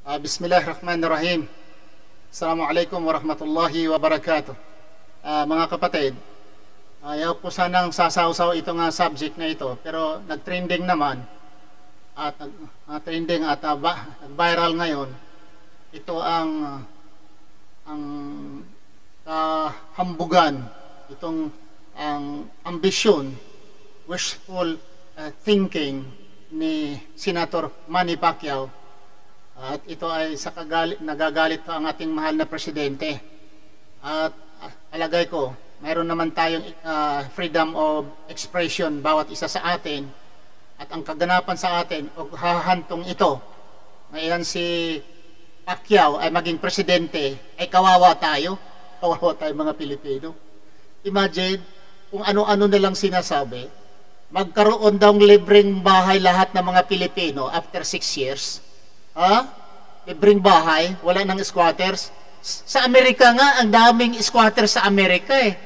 Bismillahirrahmanirrahim. Assalamualaikum warahmatullahi wabarakatuh. Mga kapatid, ayaw ko sanang sasaw-saw ito nga subject na ito, pero nag-trending naman at nag-viral ngayon. Ito ang kahambugan, itong ang ambisyon, wishful thinking ni Senator Manny Pacquiao. At ito ay sa nagagalit pa ang ating mahal na presidente. At alagay ko, mayroon naman tayong freedom of expression bawat isa sa atin. At ang kaganapan sa atin, o hahantong ito, ngayon si Pacquiao ay maging presidente, ay kawawa tayo mga Pilipino. Imagine kung ano-ano na lang sinasabi, magkaroon daw libreng bahay lahat ng mga Pilipino after 6 years. Libreng bahay, wala nang squatters. Sa Amerika nga, ang daming squatters sa Amerika eh.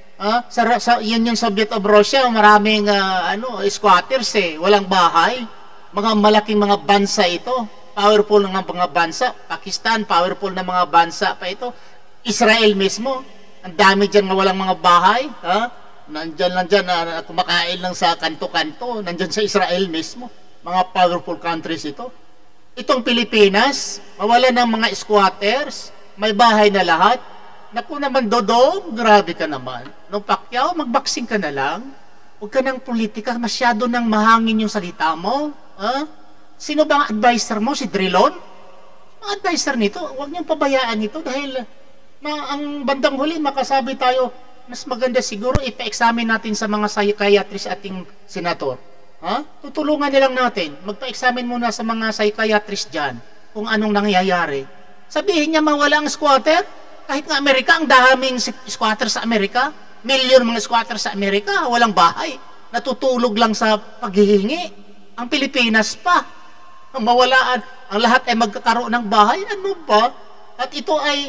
Yun yung Soviet of Russia, maraming squatters eh, walang bahay. Mga malaking mga bansa ito. Powerful ng mga bansa. Pakistan, powerful na mga bansa pa ito. Israel mismo, ang dami dyan nga walang mga bahay. Nandyan lang dyan, kumakain lang sa kanto-kanto. Nandyan sa Israel mismo. Mga powerful countries ito. Itong Pilipinas, mawala ng mga squatters, may bahay na lahat. Naku naman, Dodong, grabe ka naman. Nung Pacquiao, magboxing ka na lang. Huwag ka ng politika, masyado nang mahangin yung salita mo. Sino ba ang advisor mo? Si Drilon? Ang advisor nito, huwag niyong pabayaan ito dahil ang bandang huli, makasabi tayo, mas maganda siguro ipa-examine natin sa mga psychiatrist ating senator. Tutulungan nilang natin. Magpa-examine muna sa mga psychiatrist dyan kung anong nangyayari. Sabihin niya mawala ang squatter. Kahit nga Amerika, ang daming squatter sa Amerika. Milyon mga squatter sa Amerika. Walang bahay. Natutulog lang sa paghihingi. Ang Pilipinas pa. Ang mawalaan. Ang lahat ay magkakaroon ng bahay. Ano ba? At ito ay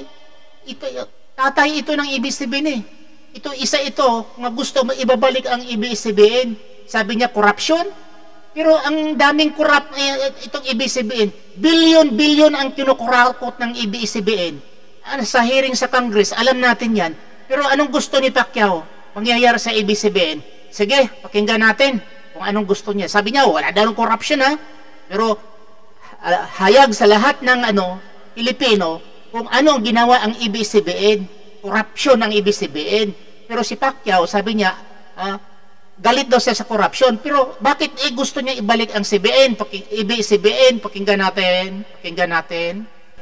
tatay ito ng ABS-CBN eh. Ito nga gusto ibabalik ang ABS-CBN. Sabi niya, corruption. Pero ang daming itong ABS-CBN. Billion ang kinukurakot ng ABS-CBN. Sa hearing sa Congress, alam natin yan. Pero anong gusto ni Pacquiao mangyayari sa ABS-CBN? Sige, pakinggan natin kung anong gusto niya. Sabi niya, wala daw ng corruption Pero hayag sa lahat ng Pilipino kung ano ang ginawa ang ABS-CBN. Corruption ng ABS-CBN. Pero si Pacquiao, sabi niya, galit daw siya sa corruption. Pero bakit gusto niya ibalik ang CBN? ABS-CBN, pakinggan natin.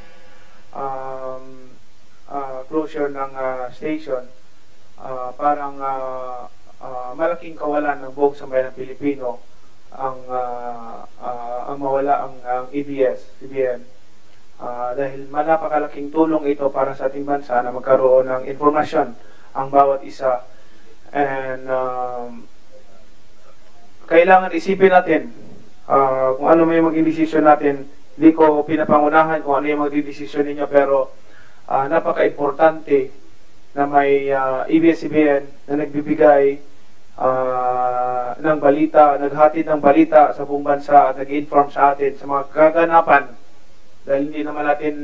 Closure ng station, parang malaking kawalan ng buong sambayan ng Pilipino ang mawala ang ABS-CBN. Dahil napakalaking tulong ito para sa ating bansa na magkaroon ng informasyon ang bawat isa. And kailangan isipin natin kung ano may maging desisyon natin. Hindi ko pinapangunahan kung ano yung maging desisyon ninyo, pero napaka-importante na may ABS-CBN na nagbibigay ng balita, naghatid ng balita sa buong bansa at nag-inform sa atin sa mga kaganapan. Dahil hindi naman natin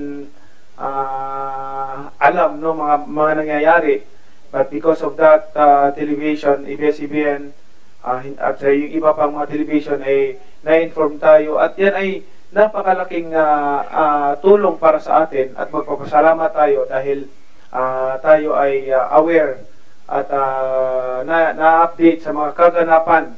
alam mga nangyayari. But because of that television, ABS-CBN, at yung iba pang mga television ay na-inform tayo, at yan ay napakalaking tulong para sa atin, at magpapasalamat tayo dahil tayo ay aware at na-update sa mga kaganapan.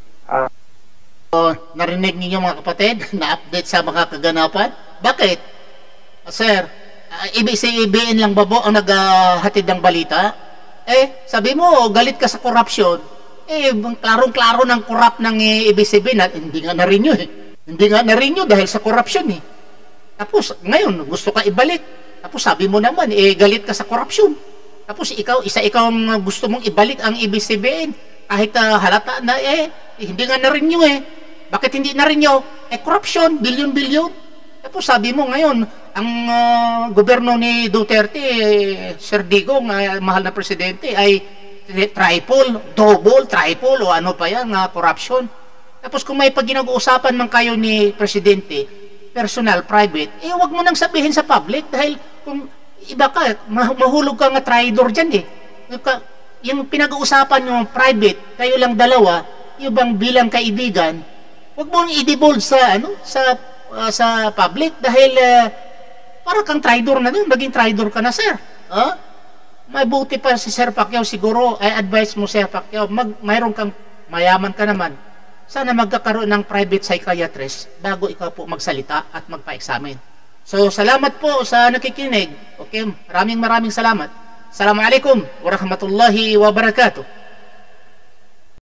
Narinig niyo mga kapatid, na-update sa mga kaganapan? Bakit? Sir, ABS-CBN lang ba ang naghatid ng balita? Sabi mo, galit ka sa corruption. Klarong-klaro ng corrupt ng ABS-CBN, hindi nga na-renew Hindi nga na-renew dahil sa corruption Tapos, ngayon, gusto ka ibalik. Tapos sabi mo naman, galit ka sa corruption. Tapos ikaw ang gusto mong ibalik ang ABS-CBN. Kahit halata na, hindi nga na-renew Bakit hindi na-renew? Corruption, bilyon-bilyon. Tapos sabi mo ngayon, ang gobyerno ni Duterte, Sir Digo, mahal na presidente, ay triple, double, triple, o ano pa yan, corruption. Tapos kung may pag-uusapan man kayo ni Presidente, personal, private, wag mo nang sabihin sa public dahil kung iba ka, mahulog ka nga traitor dyan eh. Yung pinag-uusapan nyo private, kayo lang dalawa, yung bang bilang kaibigan, wag mo nang i-divulge sa public dahil para kang traitor na dun, maging traitor ka na, sir. Mabuti pa si Sir Pacquiao siguro, ay advice mo, Sir Pacquiao, mayroon kang mayaman ka naman, sana magkakaroon ng private psychiatrist bago ikaw po magsalita at magpa-examine. So, salamat po sa nakikinig. Okay, maraming salamat. Assalamualaikum warahmatullahi wabarakatuh.